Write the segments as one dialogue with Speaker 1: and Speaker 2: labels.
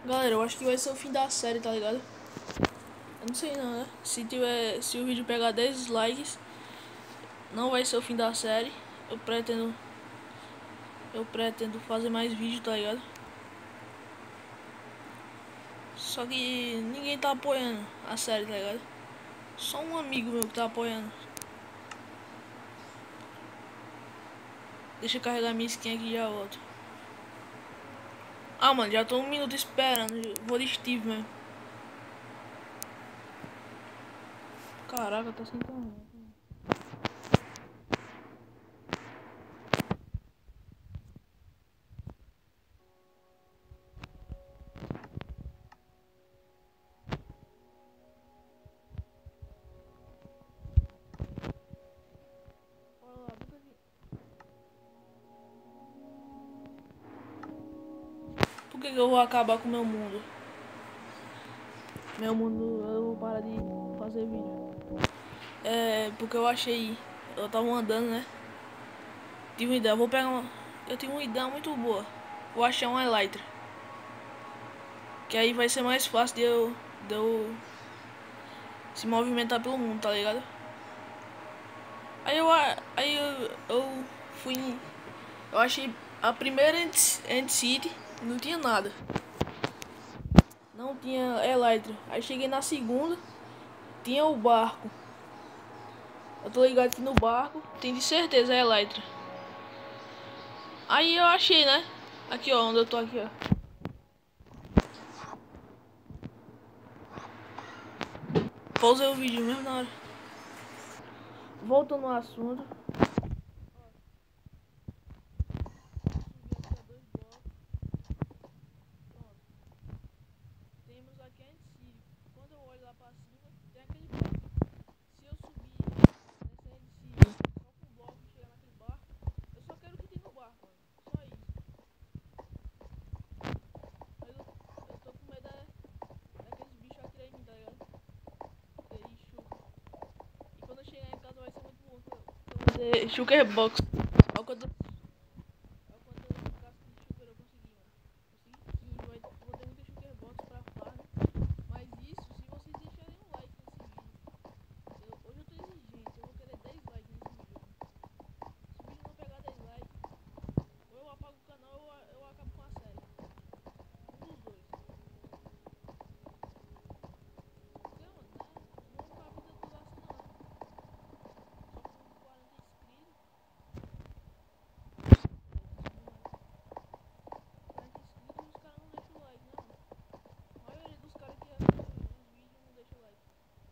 Speaker 1: Galera, eu acho que vai ser o fim da série, tá ligado? Eu não sei não, né? Se o vídeo pegar 10 likes, não vai ser o fim da série. Eu pretendo, eu pretendo fazer mais vídeo, tá ligado? Só que ninguém tá apoiando a série, tá ligado? Só um amigo meu que tá apoiando. Deixa eu carregar minha skin aqui e já volto. Ah, mano, já tô um minuto esperando. Vou de Steve mesmo. Caraca, tá sem internet. Bora lá, por que eu vou acabar com o meu mundo? Meu mundo, eu vou parar de fazer vídeo. É, porque eu achei. Eu tava andando, né? Tive uma ideia, vou pegar uma. Eu tenho uma ideia muito boa. Vou achar um Elytra. Que aí vai ser mais fácil de eu se movimentar pelo mundo, tá ligado? Aí eu fui. Eu achei a primeira End City, não tinha nada. Não tinha Elytra. Aí cheguei na segunda, tinha o barco. Eu tô ligado que no barco tem de certeza Elytra. Aí eu achei, né? Aqui ó, onde eu tô aqui ó. Pausei o vídeo mesmo na hora. Voltando ao assunto. Temos aqui a City. Quando eu olho lá pra cima, tem aquele barco. Se eu subir nessa City só com o bloco e chegar naquele barco, eu só quero o que tem no barco, mano. Só isso. Mas eu tô com medo daqueles bichos atirar em mim, tá ligado? E aí, chuta. E quando eu chegar em casa vai ser muito bom. Que eu vou ter Shulker Box. Olha quanto casco de Shulker eu consegui, mano. Consegui 15. Vou ter muita Shulker Box pra farm. Mas isso se vocês deixarem um like nesse vídeo. Hoje eu tô exigente, eu vou querer 10 likes nesse vídeo. Se o vídeo não pegar 10 likes, ou eu apago o canal ou eu acabo com a série. Um dos dois. Porque, mano, né? Não vou ficar a vida toda assim não, né? Só com 40 inscritos. 40 inscritos os caras não deixam o like, né, mano? A maioria dos caras que assistem os vídeos não deixa o like.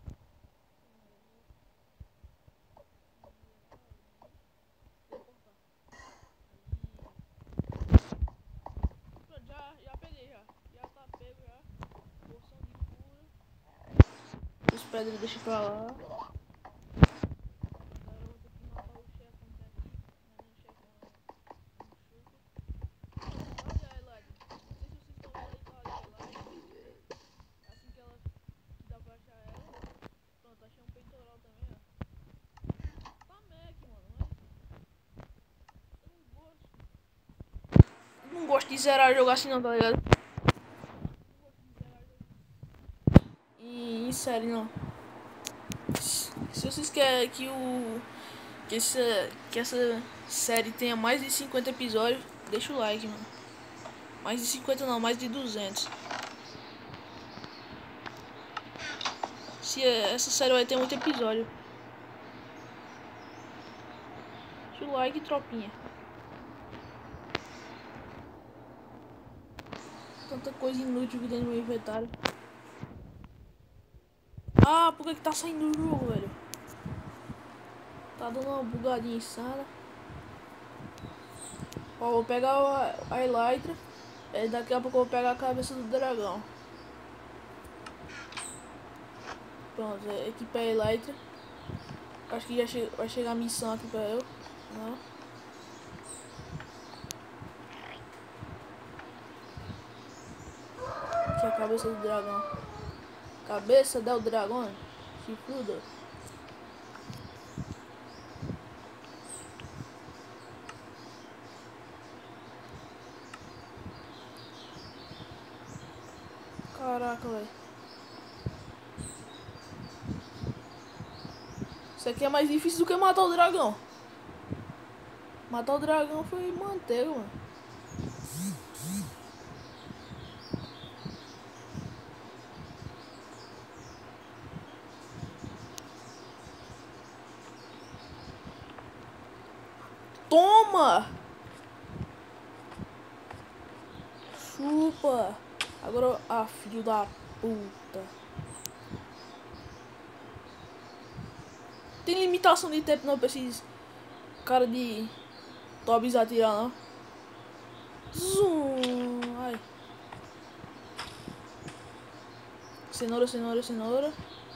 Speaker 1: Pronto, já peguei já. Já tá pego já. Porção de cura. Os pedras deixa pra lá. Agora eu vou ter que matar o chefão que tem aqui. Não é nem o chefão, é um chupa. Olha a Elaine. Não sei se vocês estão vendo aí, tá ali a Elaine. Assim que ela. Que dá pra achar ela. Pronto, achei um peitoral também, ó. Tá Mac, mano, mas. Eu não gosto. Eu não gosto de zerar jogo assim não, tá ligado? Não gosto de zerar jogo em série não. Se vocês querem que essa série tenha mais de 50 episódios, deixa o like, mano. Mais de 50 não, mais de 200. Se essa série vai ter muito episódio. Deixa o like, tropinha. Tanta coisa inútil que tem no meu inventário. Ah, por que tá saindo o jogo, velho? Tá dando uma bugadinha insana. Ó, vou pegar a Elytra. Daqui a pouco eu vou pegar a cabeça do dragão. Pronto, equipei a Elytra. Acho que vai chegar a missão aqui pra eu. Não. Aqui é a cabeça do dragão. Cabeça do dragão. Chifrudo. Caraca, velho. Isso aqui é mais difícil do que matar o dragão. Matar o dragão foi manteiga, mano. Toma! Chupa! Agora, filho da puta. Tem limitação de tempo não pra esses cara de Tobis atirar, não. Zoom! Ai. Cenoura, cenoura, cenoura.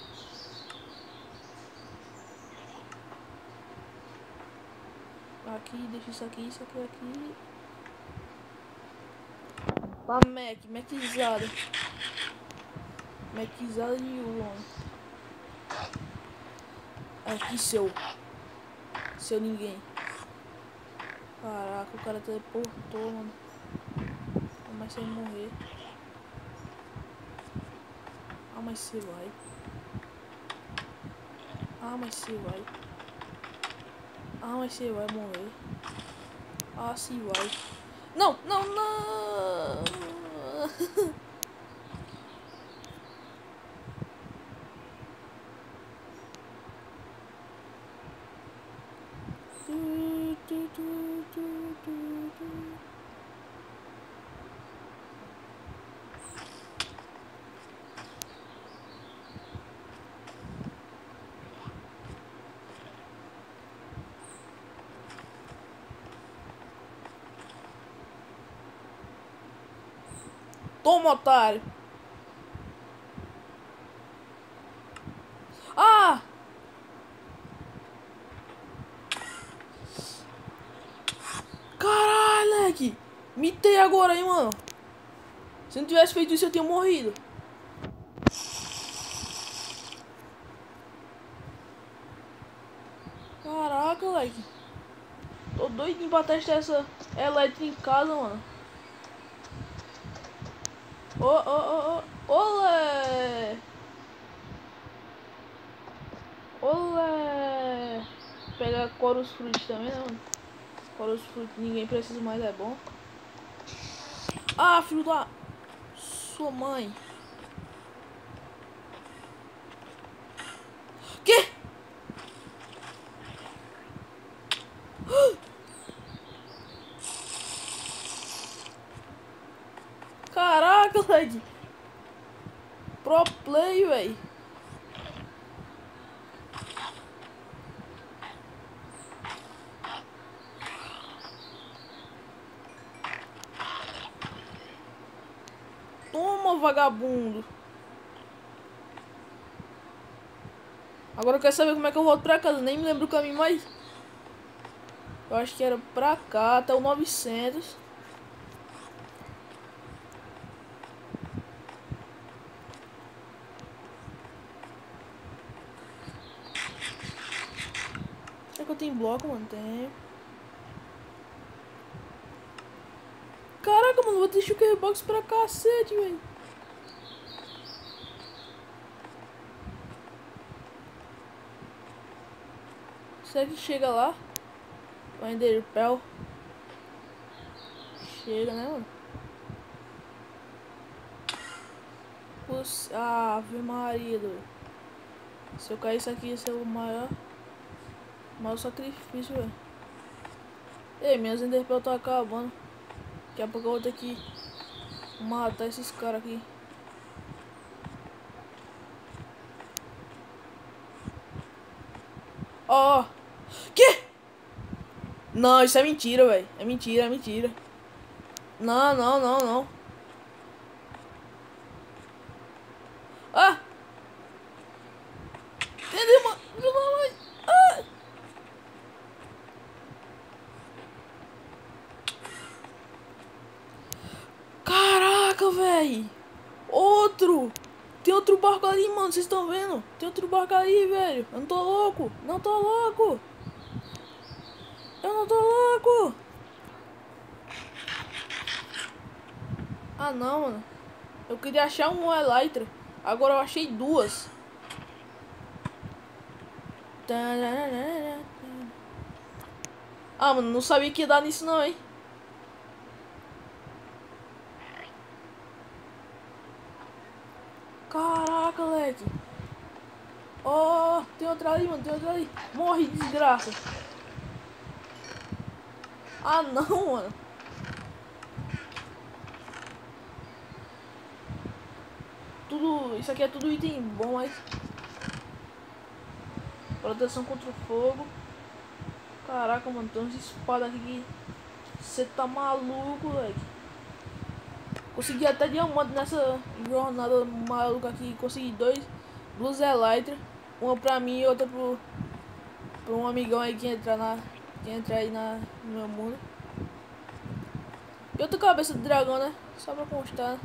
Speaker 1: Aqui, deixa isso aqui, aqui. Tá, Macizada. Macizada de Yuan. Aqui, seu ninguém. Caraca, o cara teleportou, mano. Mas você vai morrer. Ah, mas você vai. Ah, mas você vai. Ah, mas você vai morrer. Ah, se vai. Não, não, não. Toma, otário. Ah! Caralho, moleque. Mitei agora, hein, mano. Se não tivesse feito isso, eu tinha morrido. Caraca, moleque. Tô doidinho pra testar essa elétrica em casa, mano. Olé! Olé! Pegar Chorus Fruit também, né, mano? Chorus Fruit ninguém precisa mais, é bom. Ah, filho da sua mãe. Que? Caraca, moleque. Pro play, véi. Toma, vagabundo. Agora eu quero saber como é que eu volto pra casa. Nem me lembro o caminho mais. Eu acho que era pra cá, até o 900. Será que eu tenho bloco, mano? Tem. Caraca, mano, vou ter Shulker Box pra cacete, velho. Será que chega lá? O Enderpell. Chega, né, mano? Ave Maria, doido. Se eu cair isso aqui, ia ser o maior sacrifício, velho. Ei, minhas Enderpell tá acabando. Daqui a pouco eu vou ter que matar esses caras aqui. Ó. Oh. Que? Não, isso é mentira, velho. É mentira, é mentira. Não, não, não, não. Ah! Entendeu, mano? Ah! Caraca, velho. Outro. Tem outro barco ali, mano. Vocês estão vendo? Tem outro barco ali, velho. Eu não tô louco. Não tô louco. Eu não tô louco. Ah, não, mano. Eu queria achar um Elytra. Agora eu achei duas. Ah, mano, não sabia que ia dar nisso não, hein. Caraca, leque. Oh, tem outra ali, mano, tem outra ali. Morre, desgraça. Ah, não, mano. Tudo, isso aqui é tudo item bom, mas... Proteção contra o fogo. Caraca, mano, tem uns espadas aqui que... Você tá maluco, leque. Consegui até diamante nessa jornada maluca aqui. Consegui duas Elytra. Uma pra mim e outra pro um amigão aí que entra aí no meu mundo. E outra cabeça de dragão, né? Só pra constar.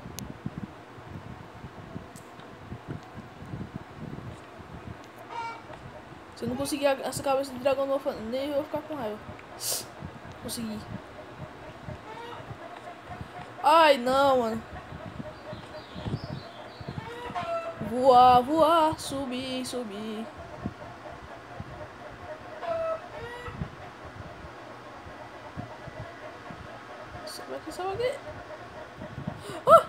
Speaker 1: Se eu não conseguir essa cabeça de dragão, nem eu vou ficar com raiva. Consegui. Ai, não, mano. Voar, voar, subir, subir. Sobe aqui, sobe aqui. Ah!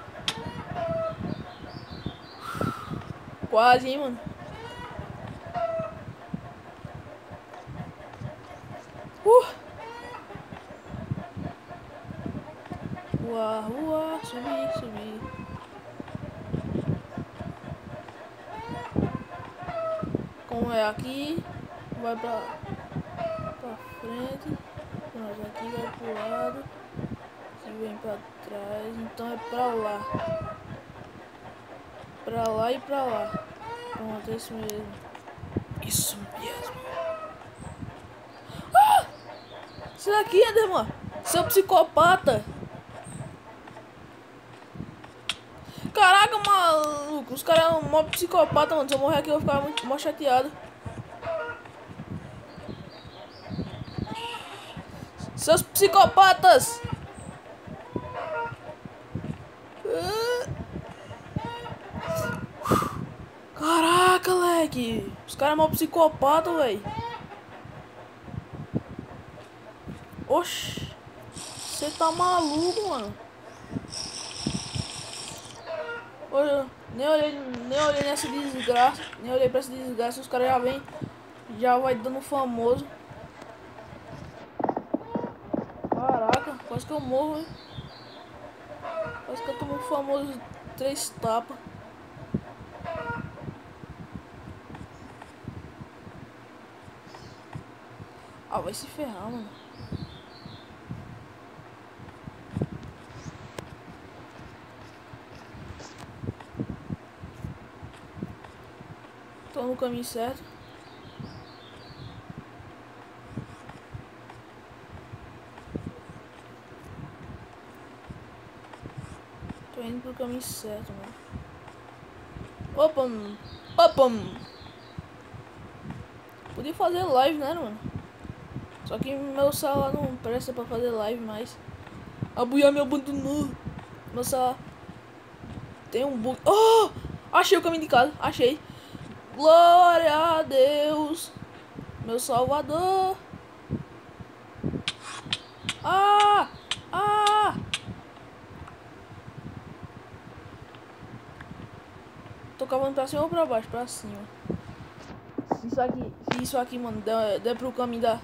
Speaker 1: Quase, hein, mano. Voar, voar, subir, subir. Como é aqui, vai pra frente. Mas aqui vai pro lado. Aqui vem pra trás. Então é pra lá. Pra lá e pra lá. Pronto, é isso mesmo. Isso mesmo. Ah! Isso daqui, Enderman. Seu psicopata. Caraca, maluco. Os caras são mó psicopata, mano. Se eu morrer aqui, eu vou ficar muito mó chateado. Seus psicopatas. Caraca, leque. Os caras são mó psicopata, velho. Oxi. Você tá maluco, mano. Nem olhei nessa desgraça. Nem olhei pra essa desgraça. Os caras já vem. Já vai dando famoso. Caraca, quase que eu morro, hein. Quase que eu tomo famoso 3 tapas. Ah, vai se ferrar, mano. Tô no caminho certo. Tô indo pro caminho certo, mano. Opa, mano. Opa, mano. Podia fazer live, né, mano? Só que meu celular não presta pra fazer live mais. A Buia me abandonou. Meu celular tem um bug. Oh! Achei o caminho de casa. Achei. Glória a Deus. Meu Salvador. Ah! Ah! Tô cavando pra cima ou pra baixo? Pra cima. Se isso aqui, mano, der pro caminho da...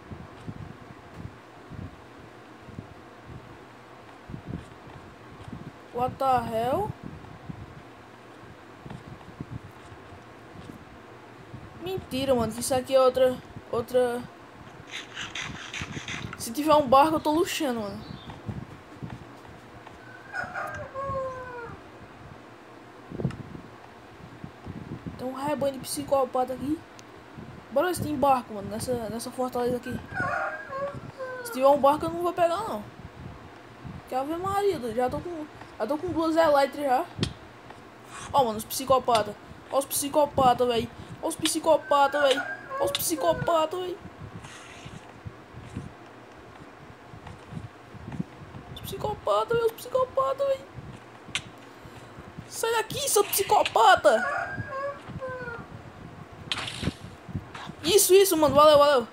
Speaker 1: What the hell? Mentira, mano, que isso aqui é outra... Se tiver um barco, eu tô luxando, mano. Tem um rebanho de psicopata aqui. Bora ver se tem barco, mano, nessa fortaleza aqui. Se tiver um barco, eu não vou pegar, não. Que Ave Maria, já tô com duas Elytra já. Ó, mano, os psicopatas. Ó os psicopatas, velho. Ó os psicopatas, velho. Ó os psicopatas, velho. Os psicopatas, velho. Os psicopatas, velho. Sai daqui, seu psicopata! Isso, mano. Valeu.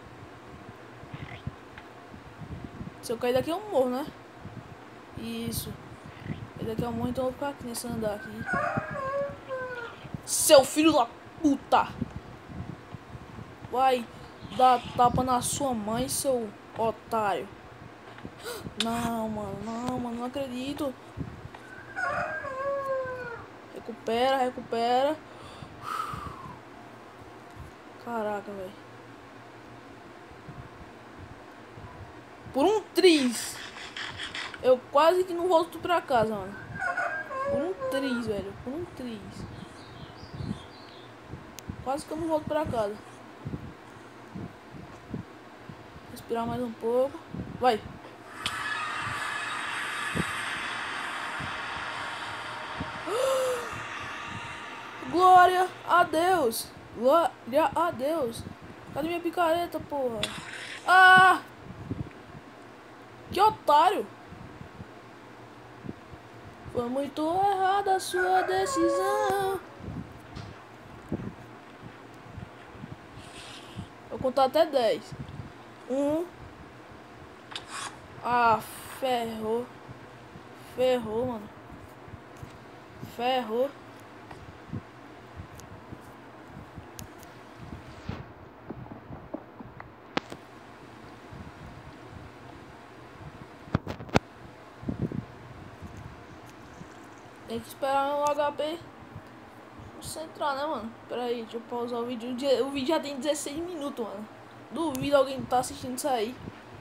Speaker 1: Se eu cair daqui eu morro, né? Isso. Cair daqui eu morro, então eu vou ficar aqui nesse andar aqui. Seu filho da puta! Vai dar tapa na sua mãe, seu otário. Não, mano, não acredito. Recupera. Caraca, velho. Por um triz. Eu quase que não volto pra casa, mano. Por um triz, velho. Por um triz. Quase que eu não volto pra casa. Respirar mais um pouco. Vai. Glória a Deus. Glória a Deus. Cadê minha picareta, porra? Ah! Que otário. Foi muito errada a sua decisão. Vou contar até 10. 1. Ah, ferrou. Ferrou, mano. Ferrou. Tem que esperar o HP concentrar, né, mano? Pera aí, deixa eu pausar o vídeo. O vídeo já tem 16 minutos, mano. Duvido alguém tá assistindo isso aí.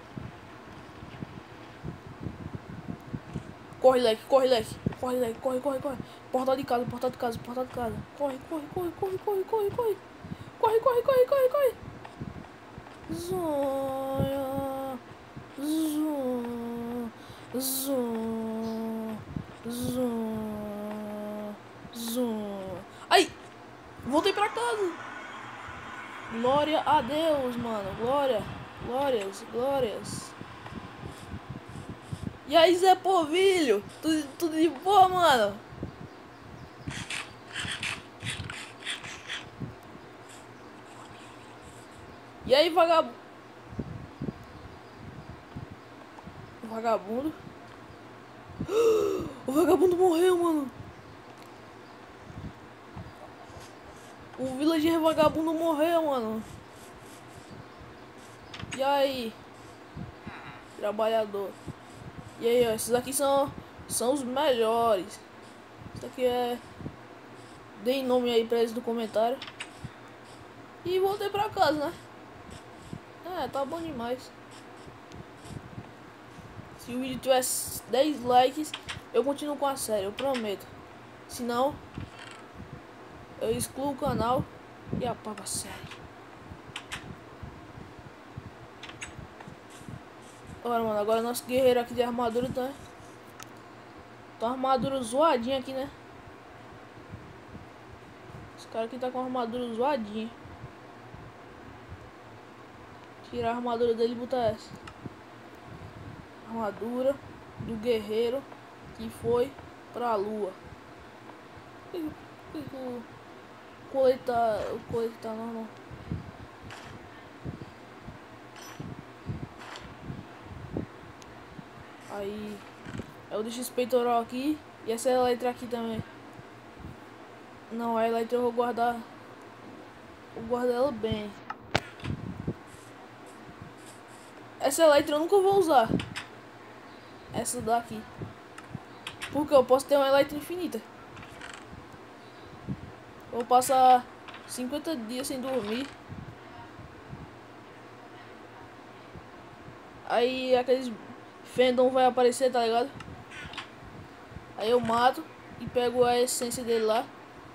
Speaker 1: Corre, leque. Corre. Portal de casa. Corre. Zonha. Zum. Ai! Voltei pra casa. Glória a Deus, mano. Glórias. E aí, Zé Povilho? Tudo de boa, mano? E aí, vagabundo? O vagabundo morreu, mano. O villager vagabundo morreu, mano. E aí? Trabalhador. E aí, ó, esses aqui são os melhores. Isso aqui é... Dei nome aí pra eles no comentário. E voltei pra casa, né? É, tá bom demais. Se o vídeo tivesse 10 likes, eu continuo com a série, eu prometo. Se não, eu excluo o canal e apago a série. Olha, mano, agora nosso guerreiro aqui de armadura tá armadura zoadinha aqui, né? Esse cara aqui tá com a armadura zoadinha. Tirar a armadura dele e botar essa. Armadura do guerreiro que foi pra lua. O colete tá normal. Aí eu deixo esse peitoral aqui e essa elytra aqui também. Não, a elytra eu vou guardar. Vou guardar ela bem. Essa elytra eu nunca vou usar. Essa daqui. Porque eu posso ter uma elytra infinita. Vou passar 50 dias sem dormir. Aí aqueles fandom vai aparecer, tá ligado? Aí eu mato e pego a essência dele lá.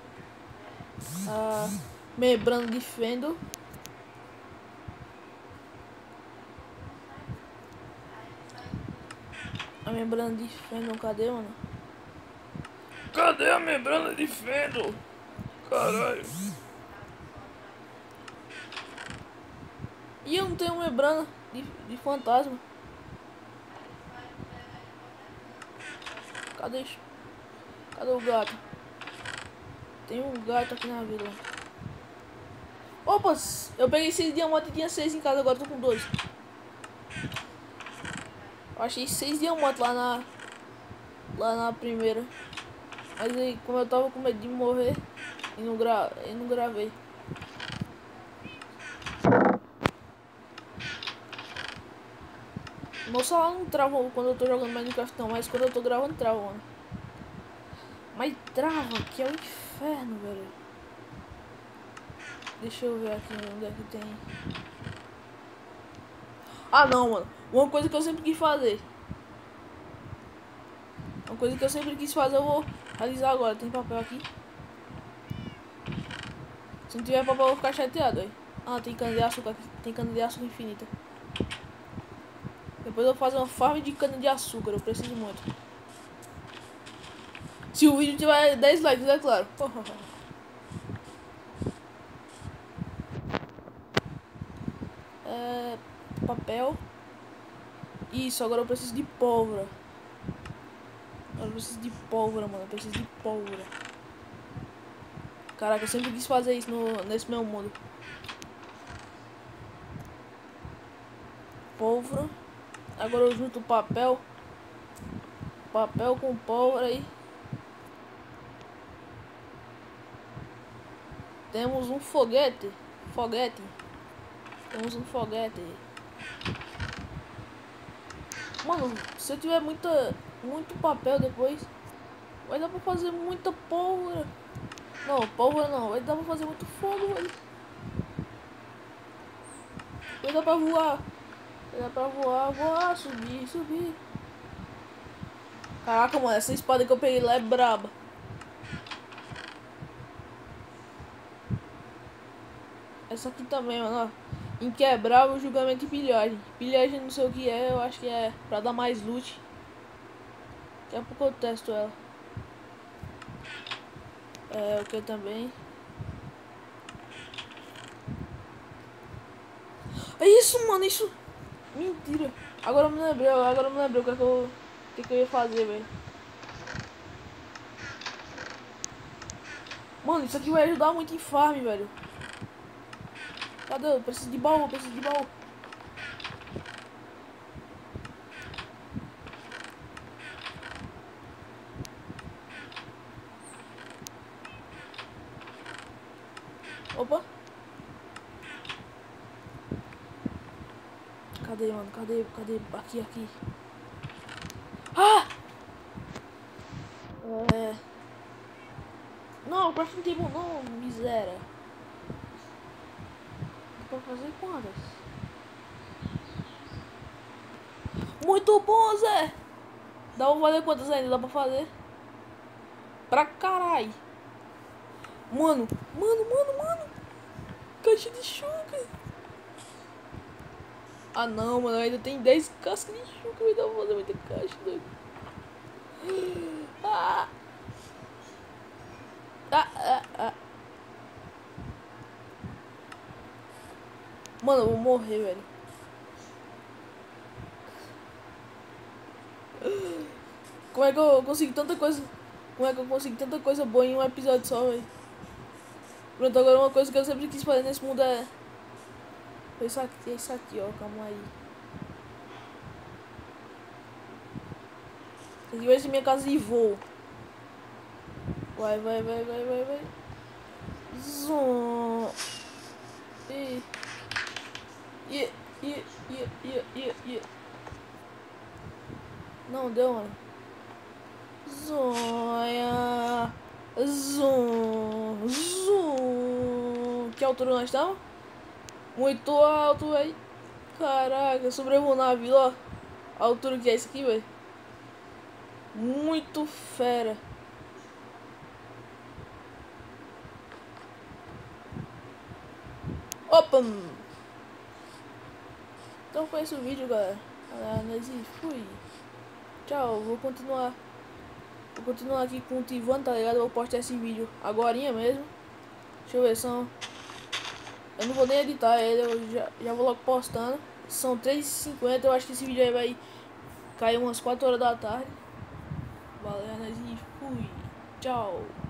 Speaker 1: A membrana de fandom. A membrana de fandom, cadê, mano? Cadê a membrana de fandom? Caralho. E eu não tenho membrana de fantasma. Cadê o gato? Tem um gato aqui na vila. Opa, eu peguei 6 diamantes e tinha 6 em casa, agora tô com 2. Eu achei 6 diamantes lá na primeira. Mas aí, como eu tava com medo de morrer, e não gravei. Meu celular não trava quando eu tô jogando Minecraft não, mas quando eu tô gravando trava, mano. Mas trava, que é o inferno, velho. Deixa eu ver aqui onde é que tem. Ah não, mano. Uma coisa que eu sempre quis fazer. Uma coisa que eu sempre quis fazer, eu vou realizar agora. Tem papel aqui? Se não tiver papel, eu vou ficar chateado, aí. Ah, tem cana de açúcar aqui. Tem cana de açúcar infinita. Depois eu vou fazer uma farm de cana de açúcar. Eu preciso muito. Se o vídeo tiver 10 likes, é claro. Papel. Isso, agora eu preciso de pólvora. Agora eu preciso de pólvora, mano. Eu preciso de pólvora. Caraca, eu sempre quis fazer isso nesse meu mundo. Pólvora. Agora eu junto papel. Papel com pólvora aí. Temos um foguete. Temos um foguete. Mano, se eu tiver muito papel depois, vai dar pra fazer muita pólvora. Não, pólvora não. Vai dar pra fazer muito fogo, velho. Vai dar pra voar. Vai dar pra voar, subir. Caraca, mano, essa espada que eu peguei lá é braba. Essa aqui também, mano, ó. Inquebrável, julgamento e pilhagem. Pilhagem não sei o que é, eu acho que é pra dar mais loot. Daqui a pouco eu testo ela. É, o que também. É isso, mano, isso. Mentira. Agora eu me lembrei o que eu ia fazer, velho. Mano, isso aqui vai ajudar muito em farm, velho. Cadê? Eu preciso de baú, Opa. Cadê, mano? Cadê? Aqui. Ah! Não, crafting table não, miséria. Dá pra fazer quantas? Muito bom, Zé! Dá pra fazer quantas ainda? Dá pra fazer? Pra caralho! Mano! Caixa de chuca! Ah não, mano, ainda tem 10 cascas de chuca, vai dar pra fazer muita caixa, doido. Ah! Mano, eu vou morrer, velho. Como é que eu consigo tanta coisa? Como é que eu consigo tanta coisa boa em um episódio só, velho? Pronto, agora uma coisa que eu sempre quis fazer nesse mundo é isso aqui, ó, calma aí. Aqui vai ser minha casa de voo. Vai. Zoom. Não deu, mano. Zonha. Zoom. Que altura nós estamos? Muito alto, velho. Caraca, sobreviveu na vila, ó. A altura que é isso aqui, velho. Muito fera. Opa! Então foi esse o vídeo, galera. Fui. Tchau, vou continuar aqui cultivando, tá ligado? Eu vou postar esse vídeo agorinha mesmo. Deixa eu ver, eu não vou nem editar ele, eu já vou logo postando. São 3h50, eu acho que esse vídeo aí vai cair umas 4 horas da tarde. Valeu, e fui. Tchau.